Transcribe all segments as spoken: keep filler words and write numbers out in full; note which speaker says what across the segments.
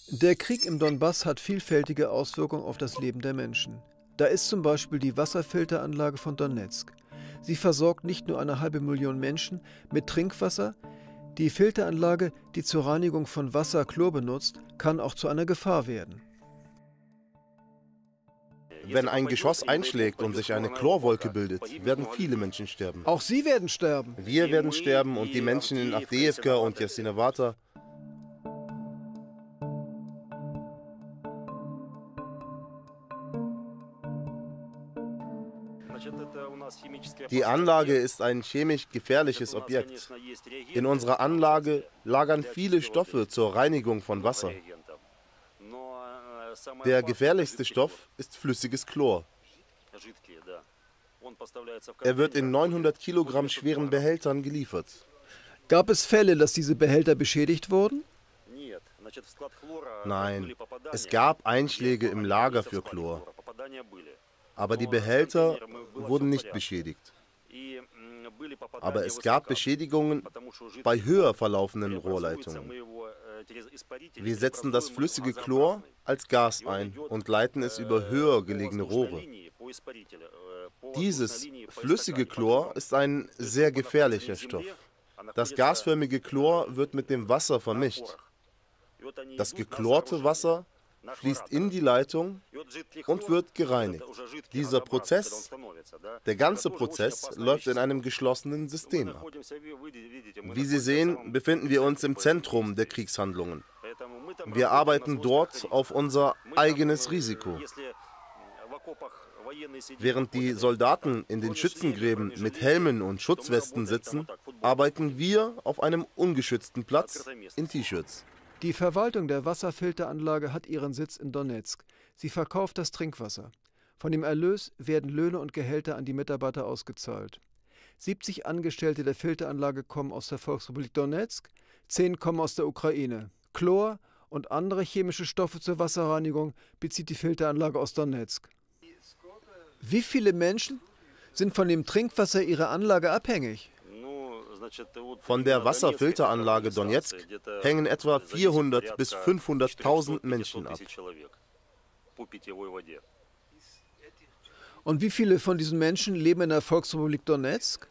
Speaker 1: Der Krieg im Donbass hat vielfältige Auswirkungen auf das Leben der Menschen. Da ist zum Beispiel die Wasserfilteranlage von Donezk. Sie versorgt nicht nur eine halbe Million Menschen mit Trinkwasser. Die Filteranlage, die zur Reinigung von Wasser Chlor benutzt, kann auch zu einer Gefahr werden.
Speaker 2: Wenn ein Geschoss einschlägt und sich eine Chlorwolke bildet, werden viele Menschen sterben.
Speaker 1: Auch Sie werden sterben.
Speaker 2: Wir werden sterben und die Menschen in Avdeevka und Jasinavatha. Die Anlage ist ein chemisch gefährliches Objekt. In unserer Anlage lagern viele Stoffe zur Reinigung von Wasser. Der gefährlichste Stoff ist flüssiges Chlor. Er wird in neunhundert Kilogramm schweren Behältern geliefert.
Speaker 1: Gab es Fälle, dass diese Behälter beschädigt wurden?
Speaker 2: Nein, es gab Einschläge im Lager für Chlor. Aber die Behälter wurden nicht beschädigt. Aber es gab Beschädigungen bei höher verlaufenden Rohrleitungen. Wir setzen das flüssige Chlor als Gas ein und leiten es über höher gelegene Rohre. Dieses flüssige Chlor ist ein sehr gefährlicher Stoff. Das gasförmige Chlor wird mit dem Wasser vermischt. Das gechlorte Wasser fließt in die Leitung und wird gereinigt. Dieser Prozess, der ganze Prozess, läuft in einem geschlossenen System ab. Wie Sie sehen, befinden wir uns im Zentrum der Kriegshandlungen. Wir arbeiten dort auf unser eigenes Risiko. Während die Soldaten in den Schützengräben mit Helmen und Schutzwesten sitzen, arbeiten wir auf einem ungeschützten Platz in T-Shirts.
Speaker 1: Die Verwaltung der Wasserfilteranlage hat ihren Sitz in Donezk. Sie verkauft das Trinkwasser. Von dem Erlös werden Löhne und Gehälter an die Mitarbeiter ausgezahlt. siebzig Angestellte der Filteranlage kommen aus der Volksrepublik Donezk, zehn kommen aus der Ukraine. Chlor und andere chemische Stoffe zur Wasserreinigung bezieht die Filteranlage aus Donezk. Wie viele Menschen sind von dem Trinkwasser ihrer Anlage abhängig?
Speaker 2: Von der Wasserfilteranlage Donezk hängen etwa vierhundert bis fünfhunderttausend Menschen ab.
Speaker 1: Und wie viele von diesen Menschen leben in der Volksrepublik Donezk?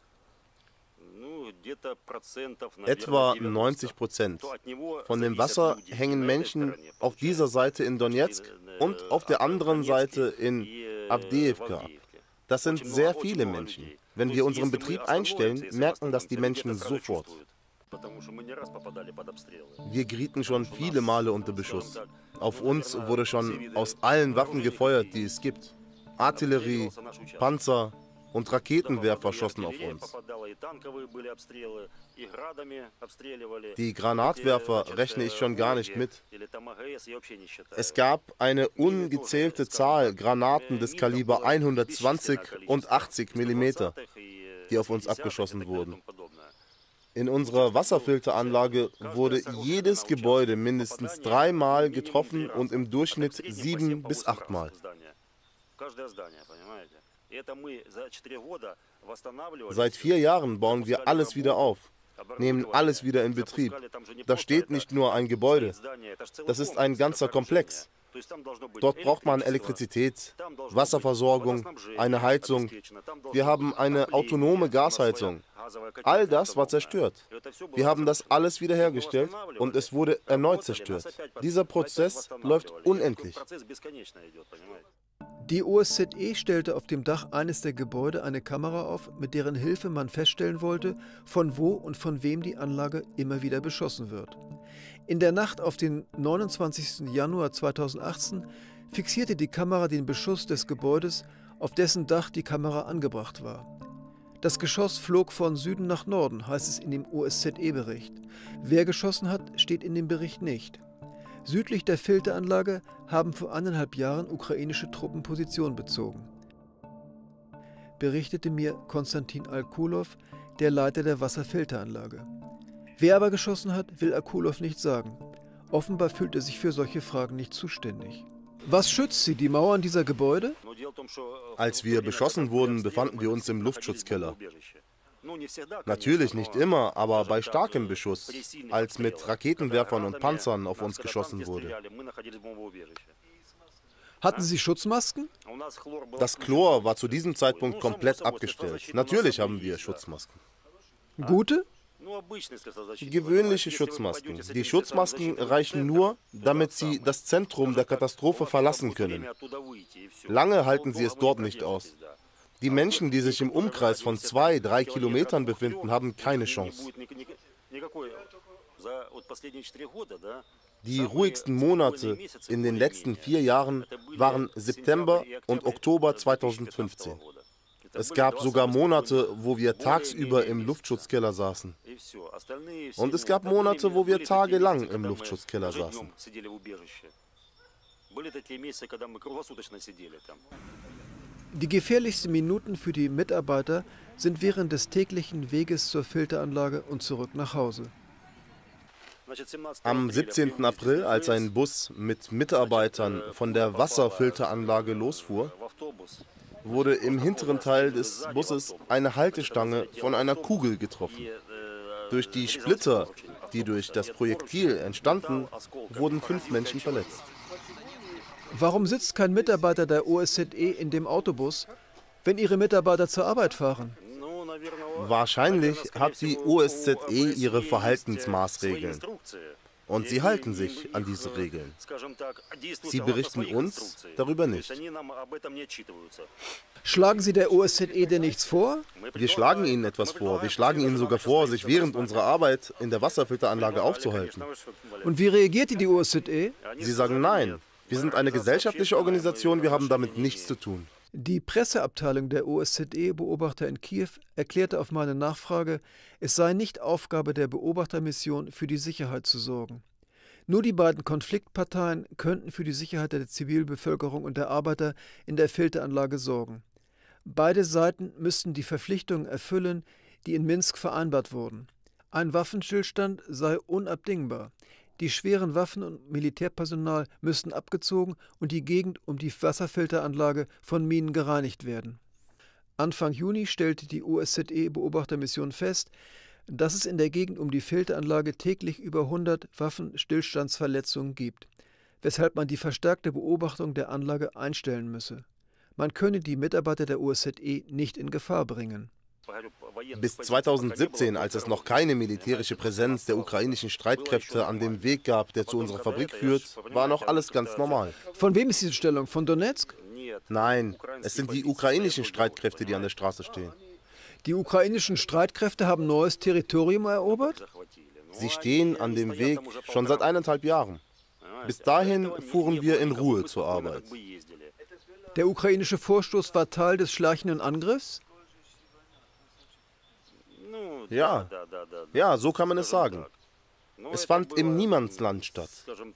Speaker 2: Etwa neunzig Prozent. Von dem Wasser hängen Menschen auf dieser Seite in Donezk und auf der anderen Seite in Avdeevka ab. Das sind sehr viele Menschen. Wenn wir unseren Betrieb einstellen, merken das die Menschen sofort. Wir gerieten schon viele Male unter Beschuss. Auf uns wurde schon aus allen Waffen gefeuert, die es gibt. Artillerie, Panzer und Raketenwerfer schossen auf uns. Die Granatwerfer rechne ich schon gar nicht mit. Es gab eine ungezählte Zahl Granaten des Kaliber hundertzwanzig und achtzig Millimeter, die auf uns abgeschossen wurden. In unserer Wasserfilteranlage wurde jedes Gebäude mindestens dreimal getroffen und im Durchschnitt sieben bis achtmal. Seit vier Jahren bauen wir alles wieder auf, nehmen alles wieder in Betrieb. Da steht nicht nur ein Gebäude, das ist ein ganzer Komplex. Dort braucht man Elektrizität, Wasserversorgung, eine Heizung. Wir haben eine autonome Gasheizung. All das war zerstört. Wir haben das alles wiederhergestellt und es wurde erneut zerstört. Dieser Prozess läuft unendlich.
Speaker 1: Die O S Z E stellte auf dem Dach eines der Gebäude eine Kamera auf, mit deren Hilfe man feststellen wollte, von wo und von wem die Anlage immer wieder beschossen wird. In der Nacht auf den neunundzwanzigsten Januar zweitausendachtzehn fixierte die Kamera den Beschuss des Gebäudes, auf dessen Dach die Kamera angebracht war. Das Geschoss flog von Süden nach Norden, heißt es in dem O S Z E-Bericht. Wer geschossen hat, steht in dem Bericht nicht. Südlich der Filteranlage haben vor eineinhalb Jahren ukrainische Truppen Position bezogen, berichtete mir Konstantin Alkulov, der Leiter der Wasserfilteranlage. Wer aber geschossen hat, will Alkulov nicht sagen. Offenbar fühlt er sich für solche Fragen nicht zuständig. Was schützt sie, die Mauern dieser Gebäude?
Speaker 2: Als wir beschossen wurden, befanden wir uns im Luftschutzkeller. Natürlich nicht immer, aber bei starkem Beschuss, als mit Raketenwerfern und Panzern auf uns geschossen wurde.
Speaker 1: Hatten Sie Schutzmasken?
Speaker 2: Das Chlor war zu diesem Zeitpunkt komplett abgestellt. Natürlich haben wir Schutzmasken.
Speaker 1: Gute?
Speaker 2: Gewöhnliche Schutzmasken. Die Schutzmasken reichen nur, damit sie das Zentrum der Katastrophe verlassen können. Lange halten sie es dort nicht aus. Die Menschen, die sich im Umkreis von zwei, drei Kilometern befinden, haben keine Chance. Die ruhigsten Monate in den letzten vier Jahren waren September und Oktober zweitausendfünfzehn. Es gab sogar Monate, wo wir tagsüber im Luftschutzkeller saßen. Und es gab Monate, wo wir tagelang im Luftschutzkeller saßen.
Speaker 1: Die gefährlichsten Minuten für die Mitarbeiter sind während des täglichen Weges zur Filteranlage und zurück nach Hause.
Speaker 2: Am siebzehnten April, als ein Bus mit Mitarbeitern von der Wasserfilteranlage losfuhr, wurde im hinteren Teil des Busses eine Haltestange von einer Kugel getroffen. Durch die Splitter, die durch das Projektil entstanden, wurden fünf Menschen verletzt.
Speaker 1: Warum sitzt kein Mitarbeiter der O S Z E in dem Autobus, wenn ihre Mitarbeiter zur Arbeit fahren?
Speaker 2: Wahrscheinlich hat die O S Z E ihre Verhaltensmaßregeln. Und sie halten sich an diese Regeln. Sie berichten uns darüber nicht.
Speaker 1: Schlagen Sie der O S Z E denn nichts vor?
Speaker 2: Wir schlagen ihnen etwas vor. Wir schlagen ihnen sogar vor, sich während unserer Arbeit in der Wasserfilteranlage aufzuhalten.
Speaker 1: Und wie reagiert die O S Z E?
Speaker 2: Sie sagen nein. Wir sind eine gesellschaftliche Organisation, wir haben damit nichts zu tun.
Speaker 1: Die Presseabteilung der O S Z E-Beobachter in Kiew erklärte auf meine Nachfrage, es sei nicht Aufgabe der Beobachtermission, für die Sicherheit zu sorgen. Nur die beiden Konfliktparteien könnten für die Sicherheit der Zivilbevölkerung und der Arbeiter in der Filteranlage sorgen. Beide Seiten müssten die Verpflichtungen erfüllen, die in Minsk vereinbart wurden. Ein Waffenstillstand sei unabdingbar. Die schweren Waffen und Militärpersonal müssten abgezogen und die Gegend um die Wasserfilteranlage von Minen gereinigt werden. Anfang Juni stellte die O S Z E-Beobachtermission fest, dass es in der Gegend um die Filteranlage täglich über hundert Waffenstillstandsverletzungen gibt, weshalb man die verstärkte Beobachtung der Anlage einstellen müsse. Man könne die Mitarbeiter der O S Z E nicht in Gefahr bringen.
Speaker 2: Bis zweitausendsiebzehn, als es noch keine militärische Präsenz der ukrainischen Streitkräfte an dem Weg gab, der zu unserer Fabrik führt, war noch alles ganz normal.
Speaker 1: Von wem ist diese Stellung? Von Donetsk?
Speaker 2: Nein, es sind die ukrainischen Streitkräfte, die an der Straße stehen.
Speaker 1: Die ukrainischen Streitkräfte haben neues Territorium erobert?
Speaker 2: Sie stehen an dem Weg schon seit eineinhalb Jahren. Bis dahin fuhren wir in Ruhe zur Arbeit.
Speaker 1: Der ukrainische Vorstoß war Teil des schleichenden Angriffs?
Speaker 2: Ja, ja, so kann man es sagen. Es fand im Niemandsland statt.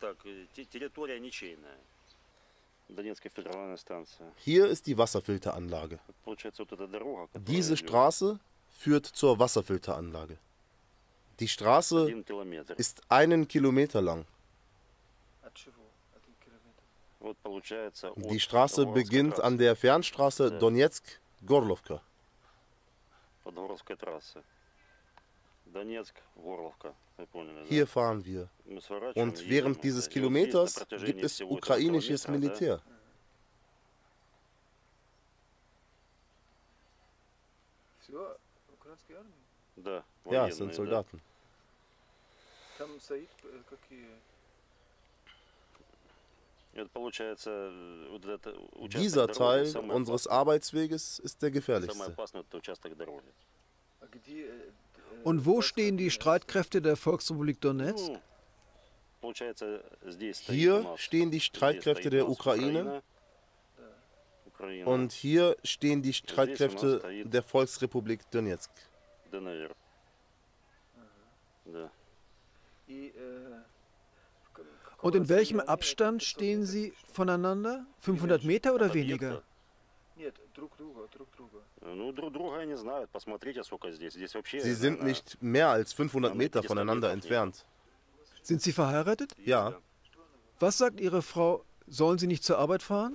Speaker 2: Hier ist die Wasserfilteranlage. Diese Straße führt zur Wasserfilteranlage. Die Straße ist einen Kilometer lang. Die Straße beginnt an der Fernstraße Donetsk-Gorlovka. Hier fahren wir. Und während dieses Kilometers gibt es ukrainisches Militär. Ja, es sind Soldaten. Dieser Teil unseres Arbeitsweges ist der gefährlichste.
Speaker 1: Und wo stehen die Streitkräfte der Volksrepublik Donetsk?
Speaker 2: Hier stehen die Streitkräfte der Ukraine und hier stehen die Streitkräfte der Volksrepublik Donetsk.
Speaker 1: Und in welchem Abstand stehen sie voneinander? fünfhundert Meter oder weniger?
Speaker 2: Sie sind nicht mehr als fünfhundert Meter voneinander entfernt.
Speaker 1: Sind Sie verheiratet?
Speaker 2: Ja.
Speaker 1: Was sagt Ihre Frau? Sollen Sie nicht zur Arbeit fahren?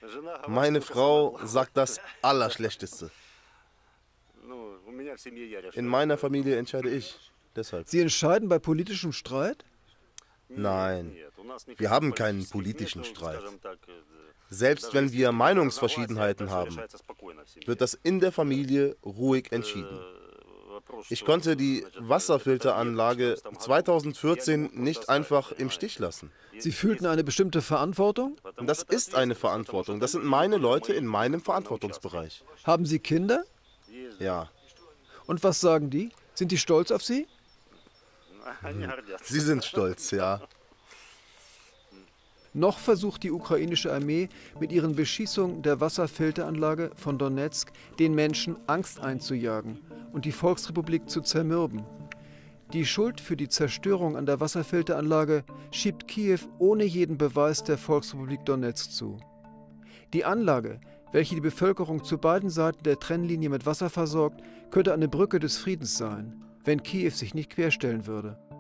Speaker 2: Meine Frau sagt das Allerschlechteste. In meiner Familie entscheide ich. Deshalb.
Speaker 1: Sie entscheiden bei politischem Streit?
Speaker 2: Nein, wir haben keinen politischen Streit. Selbst wenn wir Meinungsverschiedenheiten haben, wird das in der Familie ruhig entschieden. Ich konnte die Wasserfilteranlage zweitausendvierzehn nicht einfach im Stich lassen.
Speaker 1: Sie fühlten eine bestimmte Verantwortung?
Speaker 2: Das ist eine Verantwortung. Das sind meine Leute in meinem Verantwortungsbereich.
Speaker 1: Haben Sie Kinder?
Speaker 2: Ja.
Speaker 1: Und was sagen die? Sind die stolz auf Sie?
Speaker 2: Sie sind stolz, ja.
Speaker 1: Noch versucht die ukrainische Armee mit ihren Beschießungen der Wasserfilteranlage von Donezk den Menschen Angst einzujagen und die Volksrepublik zu zermürben. Die Schuld für die Zerstörung an der Wasserfilteranlage schiebt Kiew ohne jeden Beweis der Volksrepublik Donezk zu. Die Anlage, welche die Bevölkerung zu beiden Seiten der Trennlinie mit Wasser versorgt, könnte eine Brücke des Friedens sein, wenn Kiew sich nicht querstellen würde.